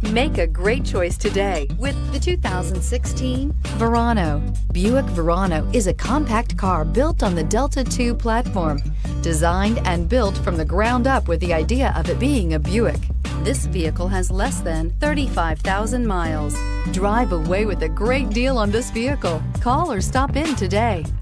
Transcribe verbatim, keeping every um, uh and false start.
Make a great choice today with the two thousand sixteen Verano. Buick Verano is a compact car built on the Delta two platform, designed and built from the ground up with the idea of it being a Buick. This vehicle has less than thirty-five thousand miles. Drive away with a great deal on this vehicle. Call or stop in today.